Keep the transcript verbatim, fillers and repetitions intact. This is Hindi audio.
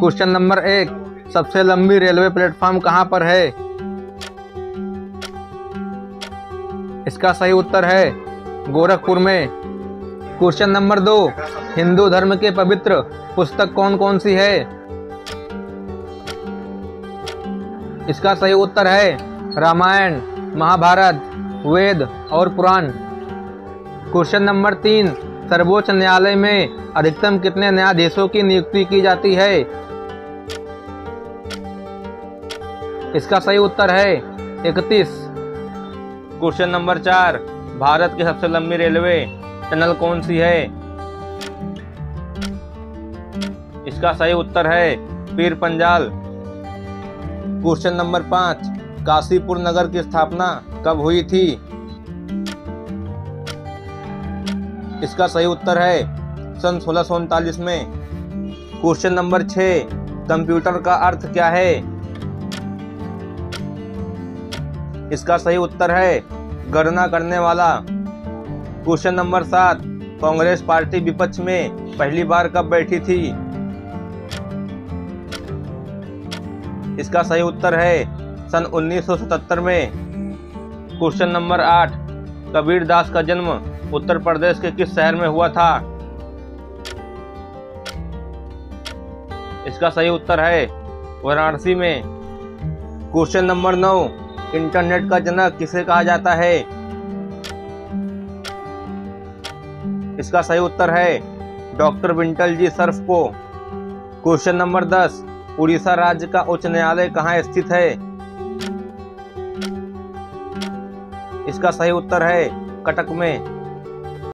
क्वेश्चन नंबर एक, सबसे लंबी रेलवे प्लेटफॉर्म कहाँ पर है? इसका सही उत्तर है गोरखपुर में। क्वेश्चन नंबर दो, हिंदू धर्म के पवित्र पुस्तक कौन कौन सी है? इसका सही उत्तर है रामायण, महाभारत, वेद और पुराण। क्वेश्चन नंबर तीन, सर्वोच्च न्यायालय में अधिकतम कितने न्यायाधीशों की नियुक्ति की जाती है? इसका सही उत्तर है इकतीस। क्वेश्चन नंबर चार, भारत की सबसे लंबी रेलवे टनल कौन सी है? इसका सही उत्तर है पीर पंजाल। क्वेश्चन नंबर पाँच, काशीपुर नगर की स्थापना कब हुई थी? इसका सही उत्तर है सन सोलह सौ उनतालीस में। क्वेश्चन नंबर छः, कंप्यूटर का अर्थ क्या है? इसका सही उत्तर है गणना करने वाला। क्वेश्चन नंबर सात, कांग्रेस पार्टी विपक्ष में पहली बार कब बैठी थी? इसका सही उत्तर है सन उन्नीस सौ सतहत्तर में। क्वेश्चन नंबर आठ, कबीर दास का जन्म उत्तर प्रदेश के किस शहर में हुआ था? इसका सही उत्तर है वाराणसी में। क्वेश्चन नंबर नौ, इंटरनेट का जनक किसे कहा जाता है? इसका सही उत्तर है डॉक्टर विंटलजी सर्फ को। क्वेश्चन नंबर दस, उड़ीसा राज्य का उच्च न्यायालय कहाँ स्थित है? इसका सही उत्तर है कटक में।